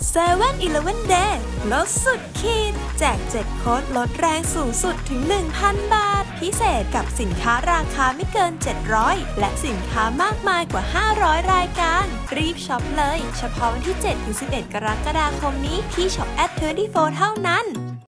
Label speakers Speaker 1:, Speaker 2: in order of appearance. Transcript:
Speaker 1: 7-Eleven Day ลดสุดขีดแจก7โค้ดลดแรงสูงสุดถึง 1,000 บาทพิเศษกับสินค้าราคาไม่เกิน700และสินค้ามากมายกว่า500รายการรีบช็อปเลยเฉพาะวันที่ 7-11 กรกฎาคมนี้ที่ Shop@24 เท่านั้น